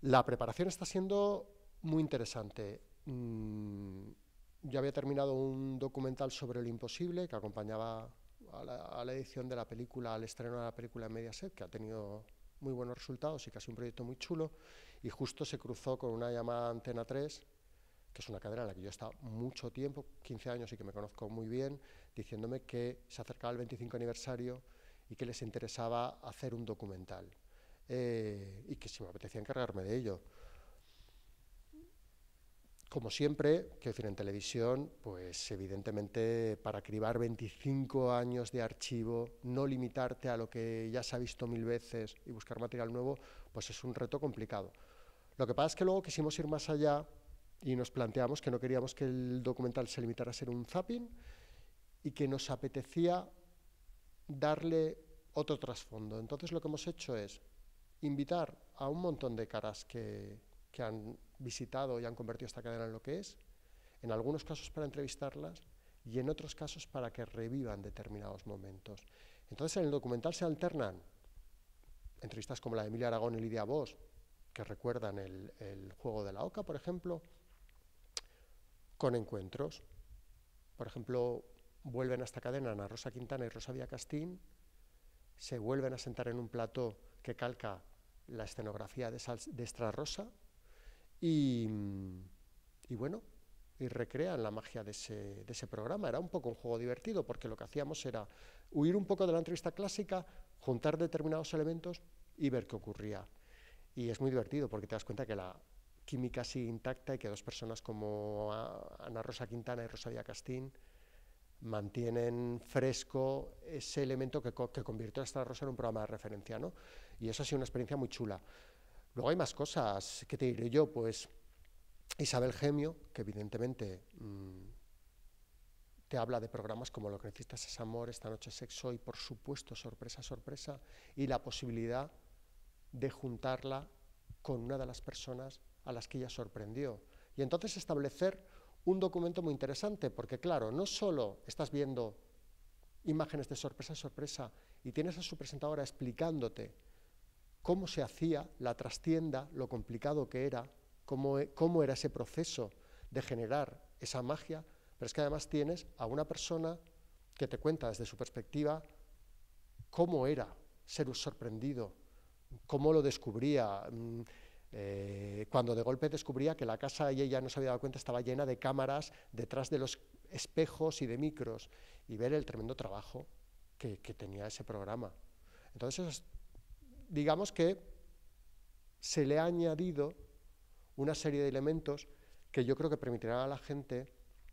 La preparación está siendo muy interesante. Yo había terminado un documental sobre lo imposible que acompañaba a la edición de la película, al estreno de la película en Mediaset, que ha tenido muy buenos resultados y casi un proyecto muy chulo, y justo se cruzó con una llamada Antena 3, que es una cadena en la que yo he estado mucho tiempo, 15 años y que me conozco muy bien, diciéndome que se acercaba el 25 aniversario y que les interesaba hacer un documental, y que si me apetecía encargarme de ello. Como siempre, quiero decir, en televisión, pues evidentemente para cribar 25 años de archivo, no limitarte a lo que ya se ha visto 1000 veces y buscar material nuevo, pues es un reto complicado. Lo que pasa es que luego quisimos ir más allá y nos planteamos que no queríamos que el documental se limitara a ser un zapping y que nos apetecía darle otro trasfondo. Entonces lo que hemos hecho es invitar a un montón de caras que han visitado y han convertido esta cadena en lo que es, en algunos casos para entrevistarlas y en otros casos para que revivan determinados momentos. Entonces en el documental se alternan entrevistas como la de Emilia Aragón y Lidia Bosch, que recuerdan el juego de la Oca, por ejemplo, con encuentros. Por ejemplo, vuelven a esta cadena Ana Rosa Quintana y Rosa Villacastín, se vuelven a sentar en un plató que calca la escenografía de Extra Rosa y bueno, y recrean la magia de ese programa. Era un poco un juego divertido porque lo que hacíamos era huir un poco de la entrevista clásica, juntar determinados elementos y ver qué ocurría. Y es muy divertido porque te das cuenta que la química sigue intacta y que dos personas como Ana Rosa Quintana y Rosa Villacastín mantienen fresco ese elemento que convirtió a Extra Rosa en un programa de referencia, ¿no? Y eso ha sido una experiencia muy chula. Luego hay más cosas, ¿qué te diré yo? Pues Isabel Gemio, que evidentemente te habla de programas como Lo que necesitas es amor, Esta noche es sexo y, por supuesto, Sorpresa, sorpresa, y la posibilidad de juntarla con una de las personas a las que ella sorprendió. Y entonces establecer un documento muy interesante, porque claro, no solo estás viendo imágenes de Sorpresa, sorpresa, y tienes a su presentadora explicándote cómo se hacía la trastienda, lo complicado que era, cómo era ese proceso de generar esa magia, pero es que además tienes a una persona que te cuenta desde su perspectiva cómo era ser sorprendido, cómo lo descubría, cuando de golpe descubría que la casa, y ella no se había dado cuenta, estaba llena de cámaras detrás de los espejos y de micros, y ver el tremendo trabajo que tenía ese programa. Entonces, digamos que se le ha añadido una serie de elementos que yo creo que permitirán a la gente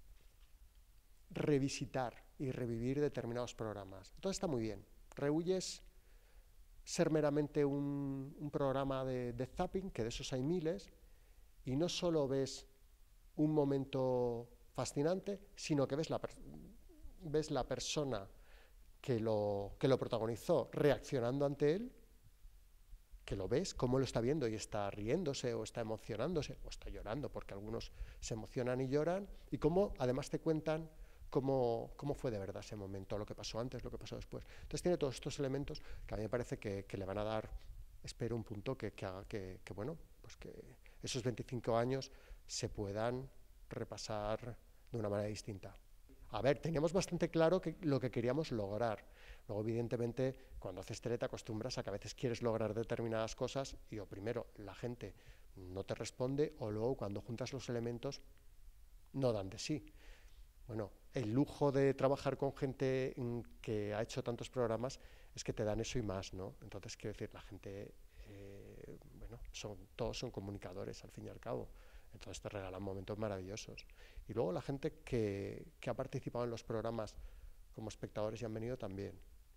revisitar y revivir determinados programas. Entonces está muy bien. Rehuyes ser meramente un programa de zapping, que de esos hay miles, y no solo ves un momento fascinante, sino que ves la persona que lo protagonizó reaccionando ante él, que lo ves, cómo lo está viendo y está riéndose o está emocionándose o está llorando, porque algunos se emocionan y lloran, y cómo además te cuentan cómo fue de verdad ese momento, lo que pasó antes, lo que pasó después. Entonces tiene todos estos elementos que a mí me parece que le van a dar, espero, un punto que haga que, bueno, pues que esos 25 años se puedan repasar de una manera distinta. A ver, teníamos bastante claro lo que queríamos lograr. Luego, evidentemente, cuando haces tele te acostumbras a que a veces quieres lograr determinadas cosas y o primero la gente no te responde o luego cuando juntas los elementos no dan de sí. Bueno, el lujo de trabajar con gente que ha hecho tantos programas es que te dan eso y más, ¿no? Entonces, quiero decir, la gente, bueno, todos son comunicadores al fin y al cabo. Entonces te regalan momentos maravillosos. Y luego la gente que ha participado en los programas como espectadores y han venido también.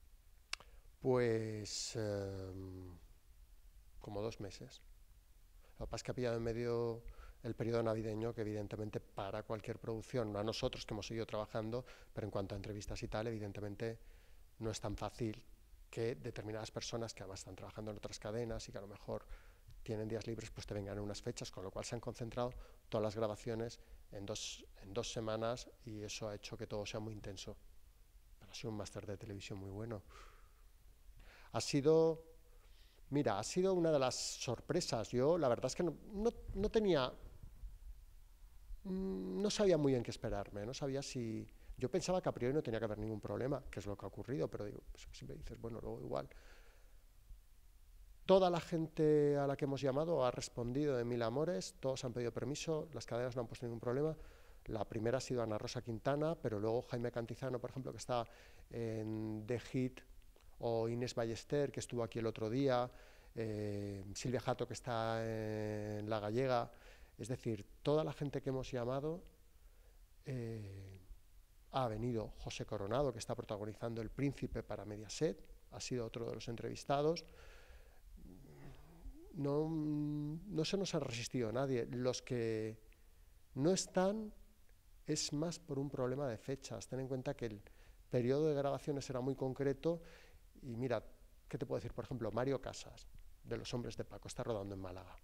Pues como 2 meses. Lo que pasa es que ha pillado en medio el periodo navideño, que evidentemente para cualquier producción, no a nosotros que hemos seguido trabajando, pero en cuanto a entrevistas y tal, evidentemente no es tan fácil que determinadas personas que además están trabajando en otras cadenas y que a lo mejor tienen días libres, pues te vengan en unas fechas, con lo cual se han concentrado todas las grabaciones en dos semanas y eso ha hecho que todo sea muy intenso. Pero ha sido un máster de televisión muy bueno. Ha sido Mira, ha sido una de las sorpresas. Yo la verdad es que no tenía, no sabía muy bien qué esperarme, no sabía si... Yo pensaba que a priori no tenía que haber ningún problema, que es lo que ha ocurrido, pero digo, pues siempre dices, bueno, luego igual. Toda la gente a la que hemos llamado ha respondido de mil amores, todos han pedido permiso, las cadenas no han puesto ningún problema. La primera ha sido Ana Rosa Quintana, pero luego Jaime Cantizano, por ejemplo, que está en The Hit, o Inés Ballester, que estuvo aquí el otro día, Silvia Jato, que está en La Gallega. Es decir, toda la gente que hemos llamado, ha venido José Coronado, que está protagonizando El Príncipe para Mediaset, ha sido otro de los entrevistados. No se nos ha resistido nadie. Los que no están es más por un problema de fechas. Ten en cuenta que el periodo de grabaciones era muy concreto y mira, ¿qué te puedo decir? Por ejemplo, Mario Casas, de Los Hombres de Paco, está rodando en Málaga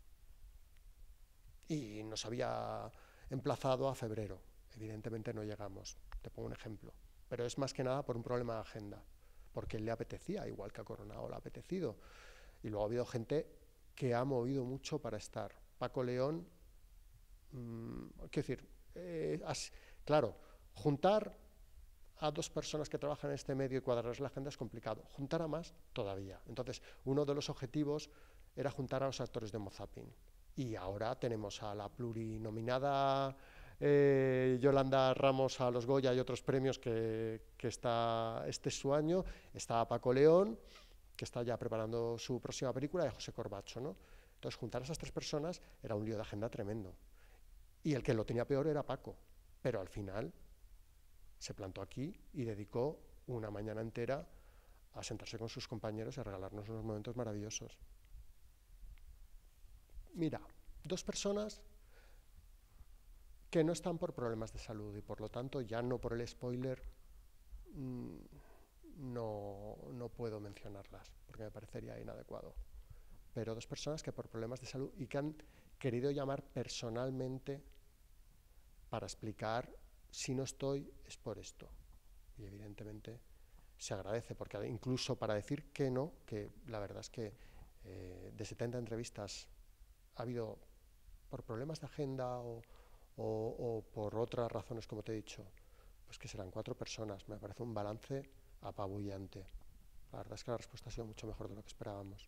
y nos había emplazado a febrero. Evidentemente no llegamos, te pongo un ejemplo, pero es más que nada por un problema de agenda, porque él le apetecía, igual que a Coronado le ha apetecido. Y luego ha habido gente que ha movido mucho para estar. Paco León, quiero decir, claro, juntar a dos personas que trabajan en este medio y cuadrar la agenda es complicado. Juntar a más, todavía. Entonces, uno de los objetivos era juntar a los actores de Mozapin. Y ahora tenemos a la plurinominada Yolanda Ramos a los Goya y otros premios que está, este es su año. Está Paco León, que está ya preparando su próxima película, de José Corbacho, ¿no? Entonces, juntar a esas tres personas era un lío de agenda tremendo. Y el que lo tenía peor era Paco. Pero al final se plantó aquí y dedicó una mañana entera a sentarse con sus compañeros y a regalarnos unos momentos maravillosos. Mira, dos personas que no están por problemas de salud y por lo tanto, ya no por el spoiler, no puedo mencionarlas porque me parecería inadecuado. Pero dos personas que por problemas de salud y que han querido llamar personalmente para explicar, si no estoy, es por esto. Y evidentemente se agradece, porque incluso para decir que no, que la verdad es que de 70 entrevistas ha habido por problemas de agenda o por otras razones, como te he dicho, pues que serán 4 personas. Me parece un balance apabullante. La verdad es que la respuesta ha sido mucho mejor de lo que esperábamos.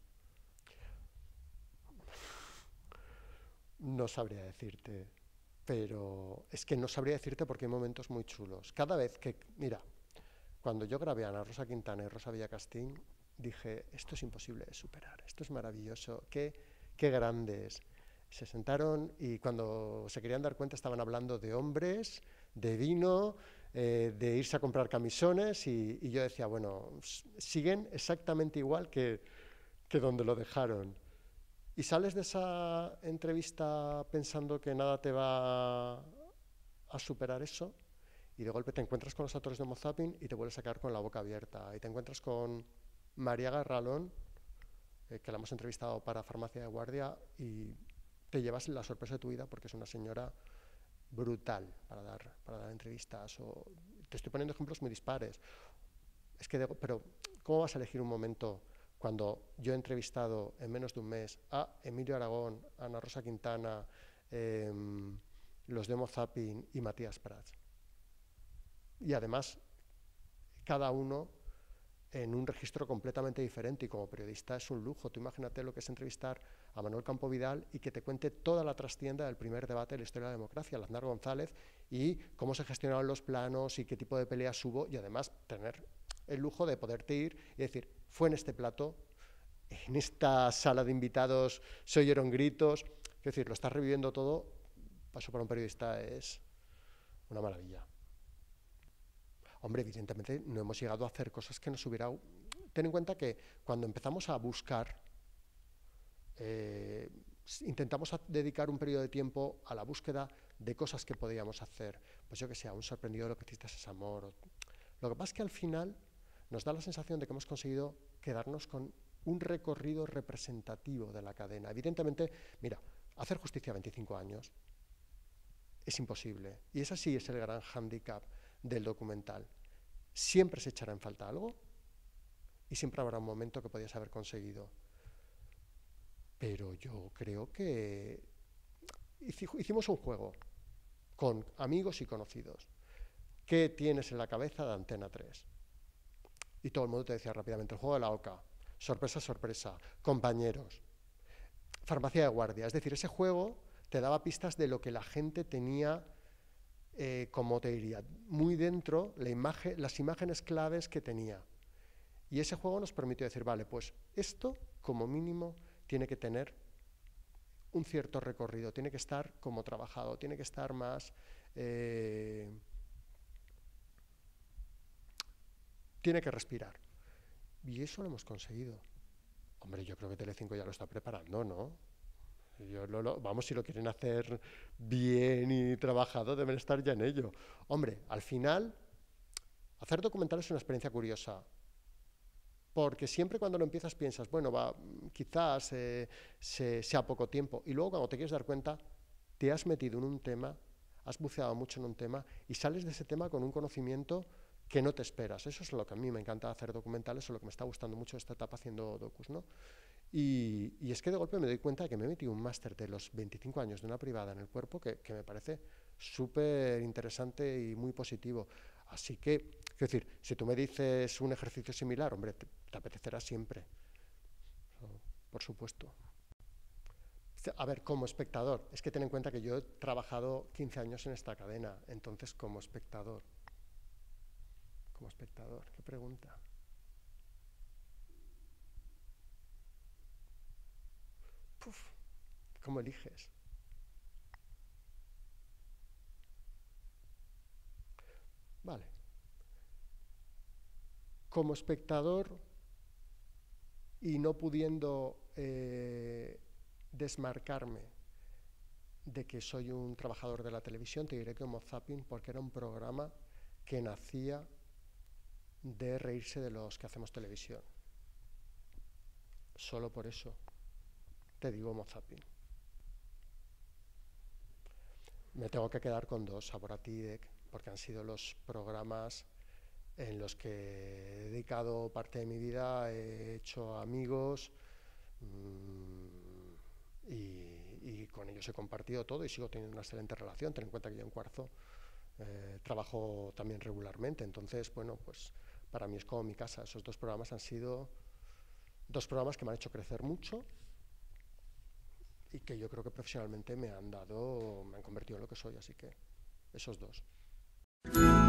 No sabría decirte, pero es que no sabría decirte porque hay momentos muy chulos. Cada vez que, mira, cuando yo grabé a Ana Rosa Quintana y Rosa Villacastín, dije, esto es imposible de superar, esto es maravilloso, qué grandes. Se sentaron y cuando se querían dar cuenta estaban hablando de hombres, de vino, de irse a comprar camisones y yo decía, bueno, siguen exactamente igual que donde lo dejaron. Y sales de esa entrevista pensando que nada te va a superar eso y de golpe te encuentras con los actores de Mozapin y te vuelves a quedar con la boca abierta. Y te encuentras con María Garralón, que la hemos entrevistado para Farmacia de Guardia, y te llevas la sorpresa de tu vida porque es una señora brutal para dar entrevistas. Te estoy poniendo ejemplos muy dispares. Es que pero ¿cómo vas a elegir un momento cuando yo he entrevistado en menos de un mes a Emilio Aragón, a Ana Rosa Quintana, los de Mozapin y Matías Prats? Y además, cada uno en un registro completamente diferente, y como periodista es un lujo. Tú imagínate lo que es entrevistar a Manuel Campo Vidal y que te cuente toda la trastienda del primer debate de la historia de la democracia, a Aznar González, y cómo se gestionaron los planos y qué tipo de peleas hubo, y además tener el lujo de poderte ir y decir, fue en este plato, en esta sala de invitados se oyeron gritos. Es decir, lo estás reviviendo todo. Paso para un periodista es una maravilla. Hombre, evidentemente no hemos llegado a hacer cosas que nos hubiera... Ten en cuenta que cuando empezamos a buscar, intentamos dedicar un periodo de tiempo a la búsqueda de cosas que podíamos hacer. Pues yo que sé, un sorprendido de lo que hiciste es amor. Lo que pasa es que al final nos da la sensación de que hemos conseguido quedarnos con un recorrido representativo de la cadena. Evidentemente, mira, hacer justicia a 25 años es imposible. Y ese sí es el gran hándicap del documental. Siempre se echará en falta algo y siempre habrá un momento que podías haber conseguido. pero yo creo que hicimos un juego con amigos y conocidos. ¿Qué tienes en la cabeza de Antena 3? Y todo el mundo te decía rápidamente, el juego de la oca, sorpresa, sorpresa, compañeros, farmacia de guardia. Es decir, ese juego te daba pistas de lo que la gente tenía, como te diría, muy dentro, las imágenes claves que tenía. Y ese juego nos permitió decir, vale, pues esto como mínimo tiene que tener un cierto recorrido, tiene que estar como trabajado, tiene que estar más... tiene que respirar. Y eso lo hemos conseguido. Hombre, yo creo que Telecinco ya lo está preparando, ¿no? Vamos, si lo quieren hacer bien y trabajado, deben estar ya en ello. Hombre, al final, hacer documentales es una experiencia curiosa. Porque siempre cuando lo empiezas piensas, bueno, quizás sea poco tiempo. Y luego cuando te quieres dar cuenta, te has metido en un tema, has buceado mucho en un tema y sales de ese tema con un conocimiento que no te esperas. Eso es lo que a mí me encanta hacer documentales, o lo que me está gustando mucho esta etapa haciendo docus, ¿no? Y es que de golpe me doy cuenta de que me he metido un máster de los 25 años de una privada en el cuerpo que me parece súper interesante y muy positivo. Así que, quiero decir, si tú me dices un ejercicio similar, hombre, te apetecerá siempre, por supuesto. A ver, como espectador, es que ten en cuenta que yo he trabajado 15 años en esta cadena, entonces como espectador, ¿qué pregunta? Puf, ¿cómo eliges? Vale. Como espectador y no pudiendo desmarcarme de que soy un trabajador de la televisión, te diré que Homo Zapping, porque era un programa que nacía de reírse de los que hacemos televisión. Solo por eso te digo Homo Zapping. Me tengo que quedar con dos, Sabor a Tidec, porque han sido los programas en los que he dedicado parte de mi vida, he hecho amigos y con ellos he compartido todo y sigo teniendo una excelente relación. Ten en cuenta que yo en Cuarzo trabajo también regularmente, entonces, bueno, pues para mí es como mi casa. Esos dos programas han sido dos programas que me han hecho crecer mucho y que yo creo que profesionalmente me han convertido en lo que soy, así que esos dos.